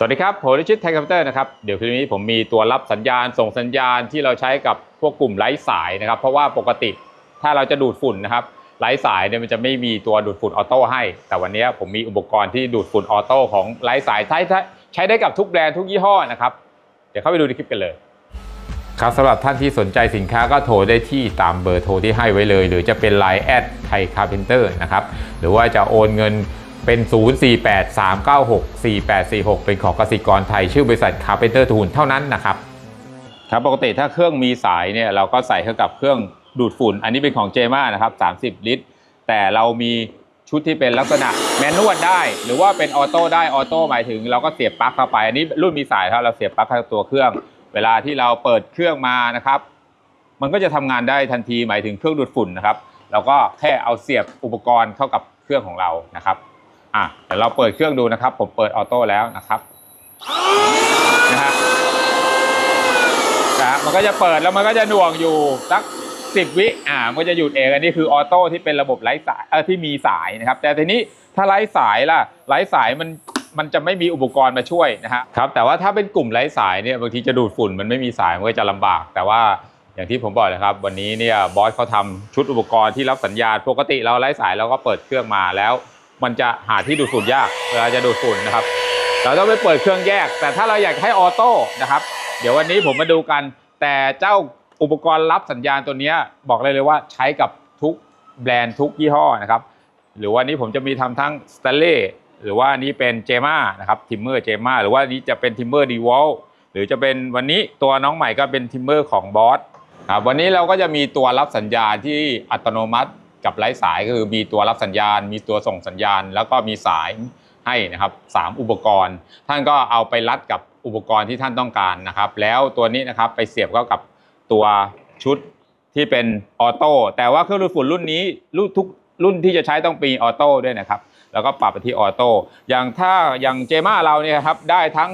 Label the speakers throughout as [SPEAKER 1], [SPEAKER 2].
[SPEAKER 1] สวัสดีครับผมริชิตไทยคอมพิวเตอร์นะครับเดี๋ยวคลิปนี้ผมมีตัวรับสัญญาณส่งสัญญาณที่เราใช้กับพวกกลุ่มไร้สายนะครับเพราะว่าปกติถ้าเราจะดูดฝุ่นนะครับไร้สายเนี่ยมันจะไม่มีตัวดูดฝุ่นออโต้ให้แต่วันนี้ผมมีอุปกรณ์ที่ดูดฝุ่นออโต้ของไร้สายใช้ได้กับทุกแบรนด์ทุกยี่ห้อนะครับเดี๋ยวเข้าไปดูในคลิปกันเลยครับสำหรับท่านที่สนใจสินค้าก็โทรได้ที่ตามเบอร์โทรที่ให้ไว้เลยหรือจะเป็น Line แอดไทยคาร์เพนเตอร์นะครับหรือว่าจะโอนเงินเป็น 0483964846 เป็นของกสิกรไทยชื่อบริษัท Carpenter Tool เท่านั้นนะครับครับปกติถ้าเครื่องมีสายเนี่ยเราก็ใส่เข้ากับเครื่องดูดฝุ่นอันนี้เป็นของเจม่านะครับ30 ลิตรแต่เรามีชุดที่เป็นลักษณะแมนนวลได้หรือว่าเป็นออโต้ได้ออโต้หมายถึงเราก็เสียบปลั๊กเข้าไปอันนี้รุ่นมีสายครับเราเสียบปลั๊กเข้าตัวเครื่องเวลาที่เราเปิดเครื่องมานะครับมันก็จะทำงานได้ทันทีหมายถึงเครื่องดูดฝุ่นนะครับเราก็แค่เอาเสียบอุปกรณ์เข้ากับเครื่องของเรานะครับเดี๋ยวเราเปิดเครื่องดูนะครับผมเปิดออโต้แล้วนะครับมันก็จะเปิดแล้วมันก็จะหน่วงอยู่สัก10 วิมันก็จะหยุดเองอันนี้คือออโต้ที่เป็นระบบไร้สายที่มีสายนะครับแต่ทีนี้ถ้าไร้สายล่ะไร้สายมันจะไม่มีอุปกรณ์มาช่วยนะครับแต่ว่าถ้าเป็นกลุ่มไร้สายเนี่ยบางทีจะดูดฝุ่นมันไม่มีสายมันก็จะลำบากแต่ว่าอย่างที่ผมบอกนะครับวันนี้เนี่ยบอสเขาทำชุดอุปกรณ์ที่รับสัญญาณปกติเราไร้สายเราก็เปิดเครื่องมาแล้วมันจะหาที่ดูดฝุ่นยากเวลาจะดูดฝุ่นนะครับเราต้องไปเปิดเครื่องแยกแต่ถ้าเราอยากให้ออโต้นะครับเดี๋ยววันนี้ผมมาดูกันแต่เจ้าอุปกรณ์รับสัญญาณตัวนี้บอกเลยว่าใช้กับทุกแบรนด์ทุกยี่ห้อนะครับหรือว่านี้ผมจะมีทำทั้งสแตนเลสหรือว่านี้เป็นเจม่านะครับทิมเมอร์เจม่าหรือว่านี้จะเป็นทิมเมอร์ดีวอลหรือจะเป็นวันนี้ตัวน้องใหม่ก็เป็นทิมเมอร์ของบอสครับวันนี้เราก็จะมีตัวรับสัญญาณที่อัตโนมัติกับไร้สายก็คือมีตัวรับสัญญาณมีตัวส่งสัญญาณแล้วก็มีสายให้นะครับ3อุปกรณ์ท่านก็เอาไปรัดกับอุปกรณ์ที่ท่านต้องการนะครับแล้วตัวนี้นะครับไปเสียบเข้ากับตัวชุดที่เป็นออโต้แต่ว่าเครื่องดูดฝุ่นรุ่นนี้ทุกรุ่นที่จะใช้ต้องมีออโต้ด้วยนะครับแล้วก็ปรับไปที่ออโต้อย่างเจม่าเราเนี่ยครับได้ทั้ง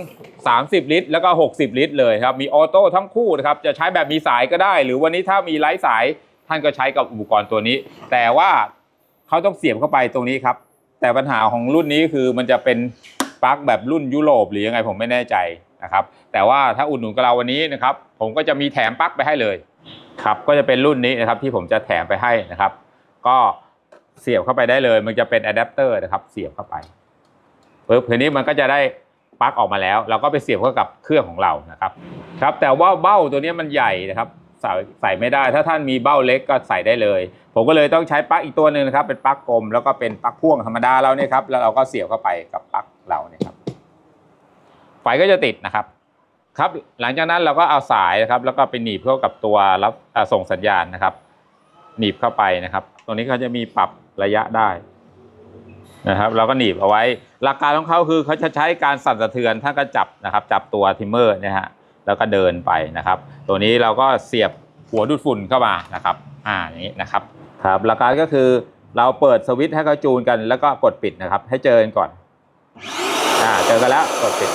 [SPEAKER 1] 30 ลิตรแล้วก็60 ลิตรเลยครับมีออโต้ทั้งคู่นะครับจะใช้แบบมีสายก็ได้หรือวันนี้ถ้ามีไร้สายท่านก็ใช้กับอุปกรณ์ตัวนี้แต่ว่าเขาต้องเสียบเข้าไปตรงนี้ครับแต่ปัญหาของรุ่นนี้คือมันจะเป็นปลั๊กแบบรุ่นยุโรปหรือยังไงผมไม่แน่ใจนะครับแต่ว่าถ้าอุดหนุนกับเราวันนี้นะครับผมก็จะมีแถมปลั๊กไปให้เลยครับก็จะเป็นรุ่นนี้นะครับที่ผมจะแถมไปให้นะครับก็เสียบเข้าไปได้เลยมันจะเป็นอะแดปเตอร์นะครับเสียบเข้าไปปุ๊บทีนี้มันก็จะได้ปลั๊กออกมาแล้วเราก็ไปเสียบเข้ากับเครื่องของเรานะครับครับแต่ว่าเบ้าตัวนี้มันใหญ่นะครับใส่ไม่ได้ถ้าท่านมีเบ้าเล็กก็ใส่ได้เลยผมก็เลยต้องใช้ปลั๊กอีกตัวหนึ่งนะครับเป็นปลั๊กกลมแล้วก็เป็นปลั๊กพ่วงธรรมดาเราเนี่ยครับแล้วเราก็เสียบเข้าไปกับปลั๊กเราเนี่ยครับไฟก็จะติดนะครับครับหลังจากนั้นเราก็เอาสายนะครับแล้วก็ไปหนีบเข้ากับตัวรับส่งสัญญาณนะครับหนีบเข้าไปนะครับตรงนี้เขาจะมีปรับระยะได้นะครับเราก็หนีบเอาไว้หลักการของเขาคือเขาจะใช้การสั่นสะเทือนท่านก็จับนะครับจับตัวทิมเมอร์เนี่ยฮะแล้วก็เดินไปนะครับตัวนี้เราก็เสียบหัวดูดฝุ่นเข้ามานะครับอย่างนี้นะครับครับหลักการก็คือเราเปิดสวิตช์ให้เขาจูนกันแล้วก็กดปิดนะครับให้เจอกันก่อนเจอกันแล้วกดปิด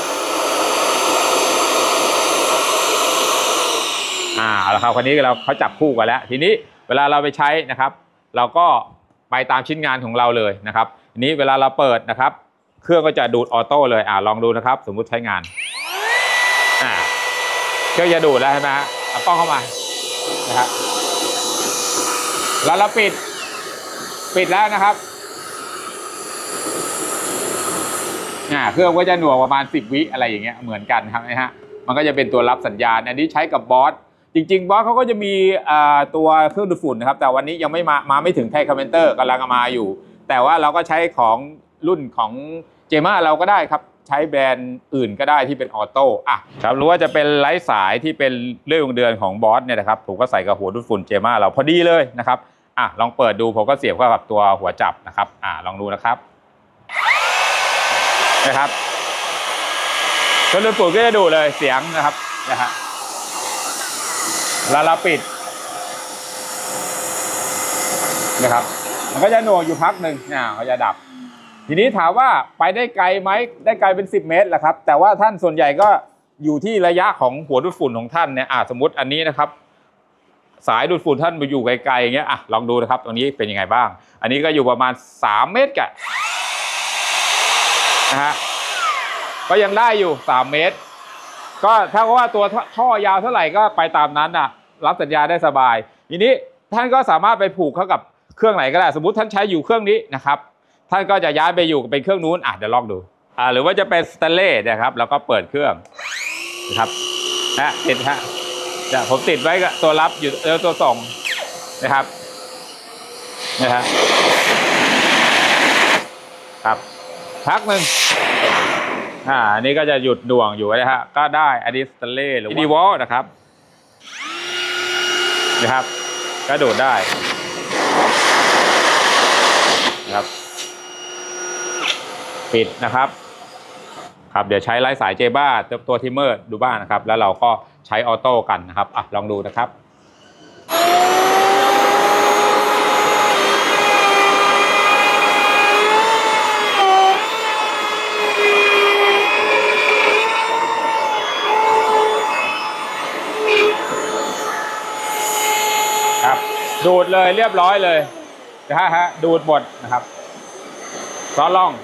[SPEAKER 1] แล้วครับคราวนี้เขาจับคู่กันแล้วทีนี้เวลาเราไปใช้นะครับเราก็ไปตามชิ้นงานของเราเลยนะครับทีนี้เวลาเราเปิดนะครับเครื่องก็จะดูดออโต้เลยลองดูนะครับสมมุติใช้งานเครื่องจะดูดแล้วใช่ไหมฮะเอากล้องเข้ามานะครับแล้วเราปิดแล้วนะครับเครื่องก็จะหน่วงประมาณ10 วิอะไรอย่างเงี้ยเหมือนกันครับนะฮะมันก็จะเป็นตัวรับสัญญาณอันนี้ใช้กับบอสจริงๆบอสเขาก็จะมีตัวเครื่องดูดฝุ่นนะครับแต่วันนี้ยังไม่มาไม่ถึงไทยคอมเมนเตอร์กำลังมาอยู่แต่ว่าเราก็ใช้ของรุ่นของเจม่าเราก็ได้ครับใช้แบรนด์อื่นก็ได้ที่เป็นออโต้ครับรู้ว่าจะเป็นไร้สายที่เป็นเรื่องเดือนของบอสเนี่ยนะครับผมก็ใส่กับหัวดูดฝุ่นเจม่าเราพอดีเลยนะครับลองเปิดดูผมก็เสียบเข้ากับตัวหัวจับนะครับลองดูนะครับเครื่องดูดฝุ่นก็จะดูเลยเสียงนะครับแล้วเราปิดนะครับมันก็จะหน่วงอยู่พักหนึ่งเขาจะดับทีนี้ถามว่าไปได้ไกลไหมได้ไกลเป็น10 เมตรแหละครับแต่ว่าท่านส่วนใหญ่ก็อยู่ที่ระยะของหัวดูดฝุ่นของท่านเนี่ยสมมติอันนี้นะครับสายดูดฝุ่นท่านไปอยู่ไกลๆอย่างเงี้ยลองดูนะครับตรงนี้เป็นยังไงบ้างอันนี้ก็อยู่ประมาณ3 เมตรกันนะฮะก็ยังได้อยู่3 เมตรก็ถ้าว่าตัวท่อยาวเท่าไหร่ก็ไปตามนั้นอ่ะรับสัญญาณได้สบายทีนี้ท่านก็สามารถไปผูกเข้ากับเครื่องไหนก็ได้สมมติท่านใช้อยู่เครื่องนี้นะครับท่านก็จะย้ายไปอยู่เป็นเครื่องนู้นเดี๋ยวลองดูหรือว่าจะเป็นสแตนเลสนะครับแล้วก็เปิดเครื่องนะครับติดฮะผมติดไว้กับตัวรับอยู่ตัวส่งนะครับครับพักหนึ่งอันนี้ก็จะหยุดหน่วงอยู่นะฮะก็ได้อันนี้สแตนเลสหรือดีวอลนะครับก็ดูดได้นะครับปิดนะครับเดี๋ยวใช้ไร้สายเจบ้าตัวทิมเมอร์ดูบ้างนะครับแล้วเราก็ใช้ออโต้กันนะครับลองดูนะครับดูดเลยเรียบร้อยเลยดูดหมดนะครับซ้อนล่อง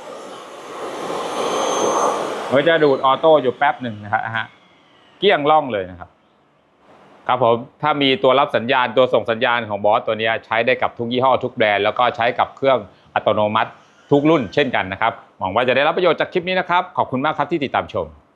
[SPEAKER 1] มันจะดูดออโต้อยู่แป๊บหนึ่งนะครับเกลี้ยงล่องเลยนะครับผมถ้ามีตัวรับสัญญาณตัวส่งสัญญาณของบอสตัวนี้ใช้ได้กับทุกยี่ห้อทุกแบรนด์แล้วก็ใช้กับเครื่องอัตโนมัติทุกรุ่นเช่นกันนะครับหวังว่าจะได้รับประโยชน์จากคลิปนี้นะครับขอบคุณมากครับที่ติดตามชม